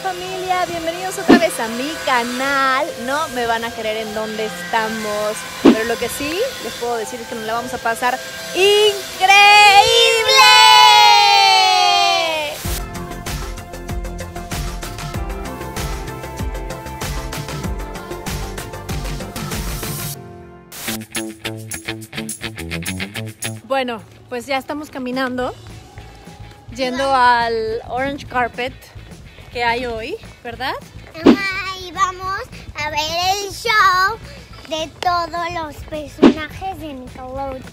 familia, bienvenidos otra vez a mi canal. No me van a creer en dónde estamos, pero lo que sí les puedo decir es que nos la vamos a pasar increíble. Bueno, pues ya estamos caminando, yendo al Orange Carpet que hay hoy, ¿verdad? Y vamos a ver el show de todos los personajes de Nickelodeon.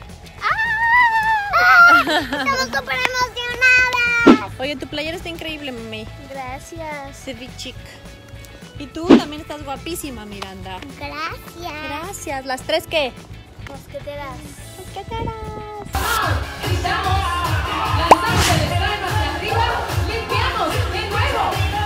¡Ah! Estamos súper emocionadas. Oye, tu playera está increíble, mami. Gracias. Se ve chic. Y tú también estás guapísima, Miranda. Gracias. Gracias. ¿Las tres qué? Mosqueteras. Mosqueteras. Gritamos, lanzamos el estreno hacia arriba, limpiamos de nuevo.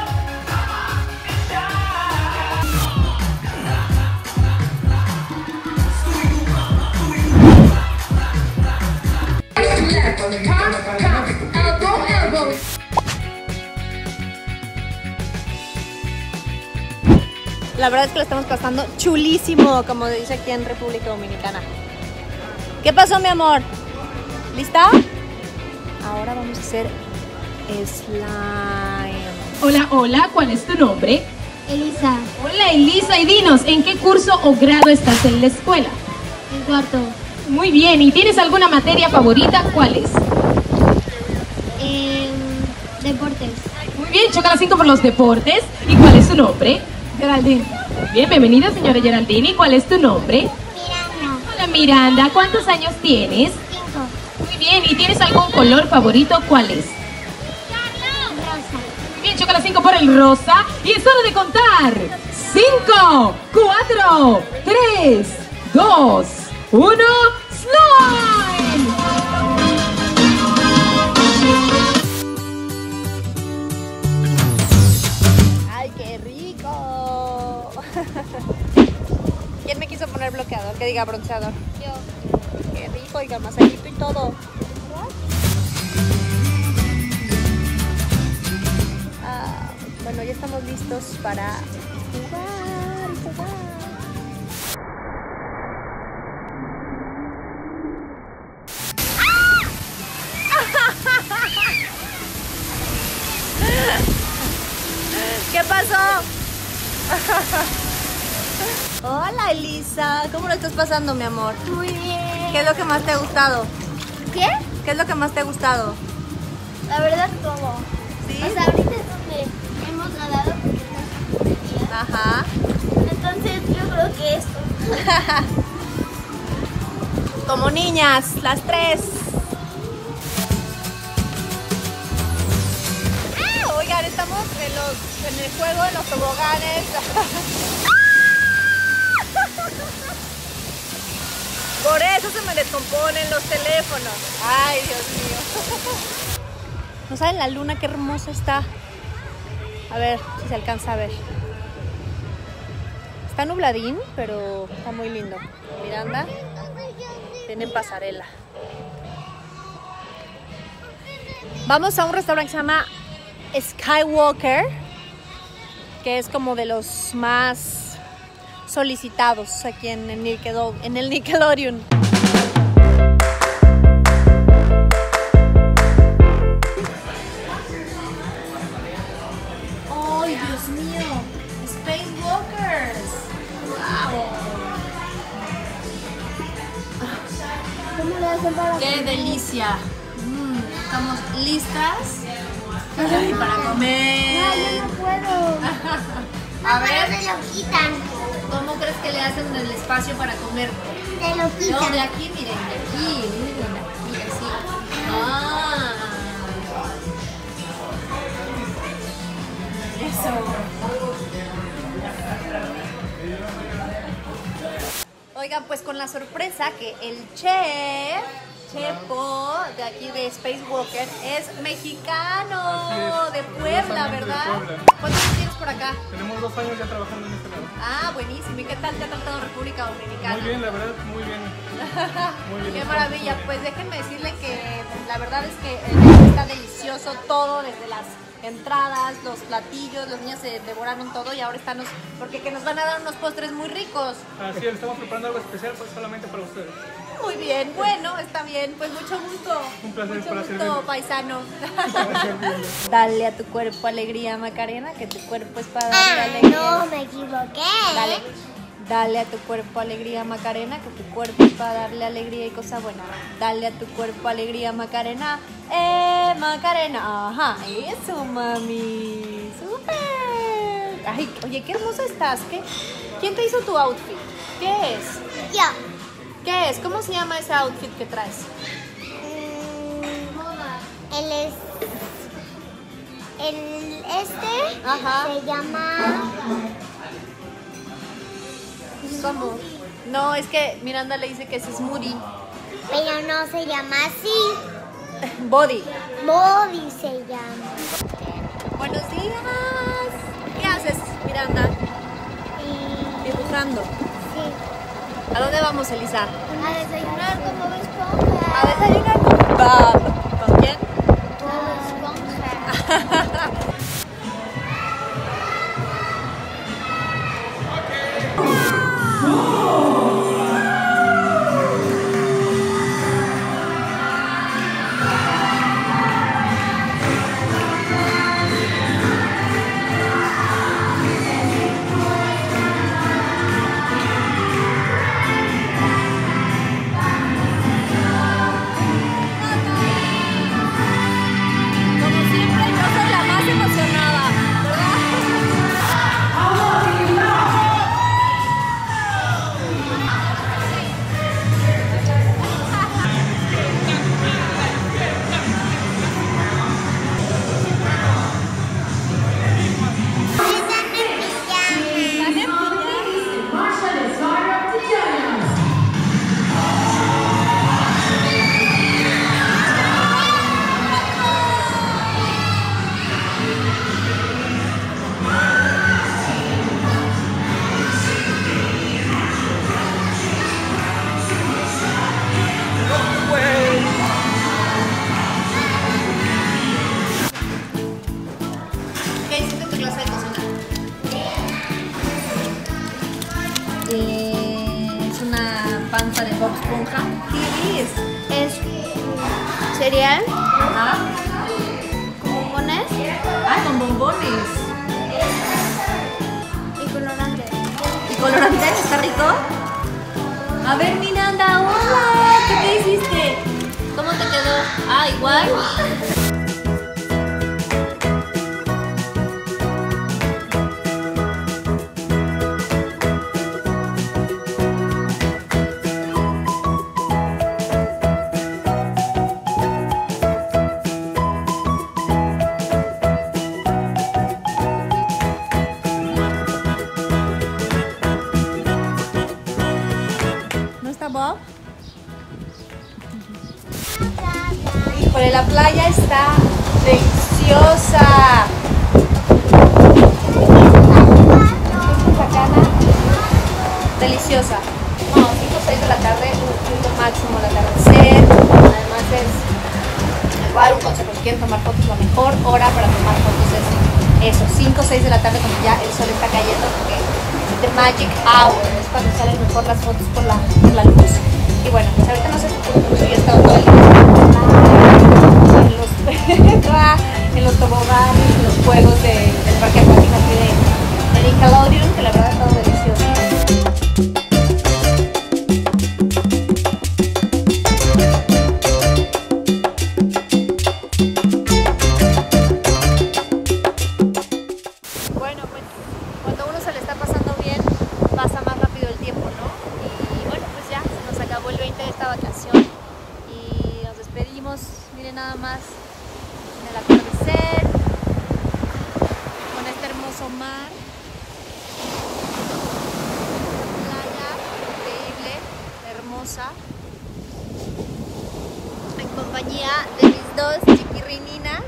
Elbow. La verdad es que lo estamos pasando chulísimo, como dice aquí en República Dominicana. ¿Qué pasó, mi amor? ¿Lista? Ahora vamos a hacer slime. Hola, hola, ¿cuál es tu nombre? Elisa. Hola, Elisa, y dinos, ¿en qué curso o grado estás en la escuela? El cuarto. Muy bien, ¿y tienes alguna materia favorita? ¿Cuál es? Deportes. Muy bien, choca las 5 por los deportes. ¿Y cuál es tu nombre? Geraldine. Muy bien, bienvenida, señora Geraldine. ¿Y cuál es tu nombre? Miranda. Hola, Miranda, ¿cuántos años tienes? 5. Muy bien, ¿y tienes algún color favorito? ¿Cuál es? Rosa. Muy bien, choca las 5 por el rosa. Y es hora de contar. 5, 4, 3, 2, 1, slime. ¡Ay, qué rico! ¿Quién me quiso poner bloqueador? Que diga bronceador. Yo. Qué rico, oiga, masajito y todo. Bueno, ya estamos listos para jugar. ¿Qué pasó? Hola, Elisa. ¿Cómo lo estás pasando, mi amor? Muy bien. ¿Qué es lo que más te ha gustado? ¿Qué? ¿Qué es lo que más te ha gustado? La verdad, todo. ¿Sí? O sea, ahorita es donde hemos nadado porque no es día. Ajá. Entonces, yo creo que esto. Como niñas, las tres. Oigan, estamos en el juego de los toboganes. Por eso se me descomponen los teléfonos. Ay, Dios mío. ¿No saben la luna qué hermosa está? A ver si se alcanza a ver. Está nubladín, pero está muy lindo. Miranda, tiene pasarela. Vamos a un restaurante que se llama Skywalker, que es como de los más solicitados aquí en el Nickelodeon. ¡Ay, Dios mío! Space Walkers. ¡Wow! ¿Cómo le hacen para ¡Qué delicia! Estamos listas para comer. No, yo no puedo. A ver, Se lo quitan. ¿cómo crees que le hacen en el espacio para comer? Se lo No, de quitan. aquí, miren, de aquí, miren, así. Eso. Oigan, pues con la sorpresa que el Chepo de aquí de Space Walker es mexicano, de Puebla, ¿verdad? ¿Cuántos años tienes por acá? Tenemos 2 años ya trabajando en este lado. Ah, buenísimo. ¿Y qué tal te ha tratado República Dominicana? Muy bien, la verdad, muy bien. Muy bien. Qué maravilla. Pues déjenme decirle que la verdad es que el menú está delicioso, todo desde las entradas, los platillos, los niños se devoraron todo y ahora están porque que nos van a dar unos postres muy ricos. Así es, estamos preparando algo especial pues, solamente para ustedes. Muy bien, bueno, está bien, pues mucho gusto. Un placer mucho para gusto, servirles. paisano. Dale a tu cuerpo alegría, Macarena, que tu cuerpo es para darle alegría. No, me equivoqué. Dale. Dale a tu cuerpo alegría, Macarena, que tu cuerpo es para darle alegría y cosa buena. Dale a tu cuerpo alegría, Macarena. Macarena. Ajá, eso, mami. ¡Súper! Ay, oye, qué hermosa estás. ¿Quién te hizo tu outfit? ¿Qué es? Yo. ¿Qué es? ¿Cómo se llama ese outfit que traes? Ajá. Se llama... ¿Cómo? No, es que Miranda le dice que es smoothie. Pero no se llama así. Body. Body se llama. Buenos días. ¿Qué haces, Miranda? Dibujando. Sí. ¿A dónde vamos, Elisa? A desayunar como Bob Esponja. A desayunar con Bob. ¿Con quién? Bob Esponja. Como siempre, yo soy la más emocionada, ¿verdad? Están en piña. ¿Qué hiciste en tu clase de cocina? Es una panza de Bob Esponja. ¿Qué es? Es cereal Ajá. con bombones Ah, con bombones. y colorante. ¿Y colorante? ¿Está rico? A ver, Miranda, hola. ¿Qué te hiciste? ¿Cómo te quedó? Ah, igual. ¿No está Bob? Híjole, la playa está deliciosa. Sacana, deliciosa. No, 5 o 6 de la tarde, un punto máximo al atardecer. Además es igual un consejo, si quieren tomar fotos, la mejor hora para tomar fotos es eso, 5 o 6 de la tarde cuando ya el sol está cayendo, porque the magic hour es cuando salen mejor las fotos por la luz. Y bueno, pues ahorita no sé si yo he estado todo el día en los toboganes, en los juegos del parque acuático aquí de Nickelodeon, que la verdad ha estado delicioso. Bueno, pues cuando uno se le está pasando bien, pasa más rápido el tiempo, ¿no? Y bueno, pues ya se nos acabó el 20 de esta vacación y nos despedimos. Miren nada más en el atardecer, con este hermoso mar, playa increíble, hermosa, en compañía de mis dos chiquirrininas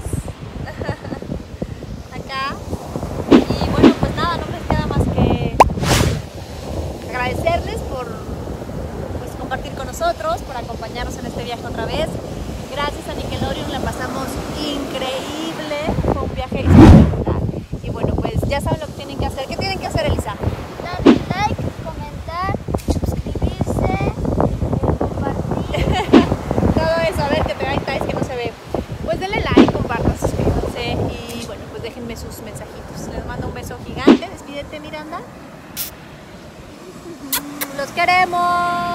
acá. Y bueno, pues nada, no me queda más que agradecerles por pues, compartir con nosotros, por acompañarnos en este viaje otra vez. Gracias a Nickelodeon, la pasamos increíble, fue un viaje espectacular. Y bueno, pues ya saben lo que tienen que hacer. ¿Qué tienen que hacer, Elisa? Darle like, comentar, suscribirse, compartir. Todo eso, a ver, que te es que no se ve. Pues denle like, compartan, suscríbanse y bueno, pues déjenme sus mensajitos. Les mando un beso gigante. Despídete, Miranda. Los queremos.